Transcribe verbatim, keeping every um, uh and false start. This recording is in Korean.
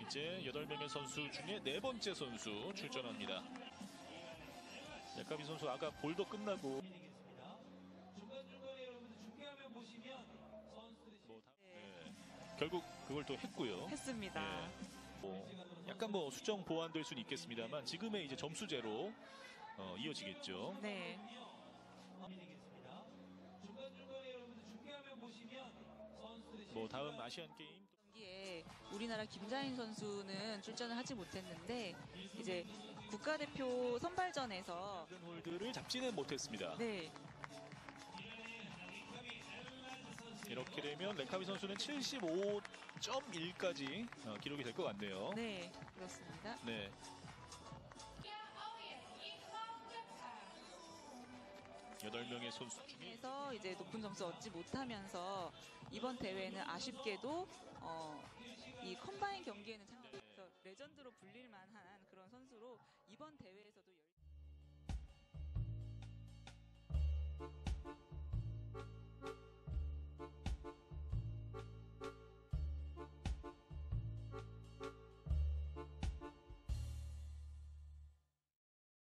이제 여덟 명의 선수 중에 네 번째 선수 출전합니다. 야카비 선수 아까 볼도 끝나고 중간중간에 여러분들 중계화면 보시면 선수들이 뭐 다, 네. 결국 그걸 또 했고요. 했습니다. 네. 뭐 약간 뭐 수정 보완될 수는 있겠습니다만 지금의 이제 점수제로 어, 이어지겠죠. 네. 중간중간에 여러분들 중계화면 보시면 선수들이 뭐 다음 아시안 게임 경기에 우리나라 김자인 선수는 출전을 하지 못했는데 이제 국가대표 선발전에서 홀드를 잡지는 못했습니다. 네. 이렇게 되면 레카비 선수는 칠십오 점 일까지 어, 기록이 될 것 같네요. 네, 그렇습니다. 네. 여덟 명의 선수 중에 그래서 이제 높은 점수 얻지 못하면서 이번 대회는 아쉽게도 어, 이 컴바인 경기에는 참가해서 레전드로 불릴 만한 그런 선수로 이번 대회에서도 열...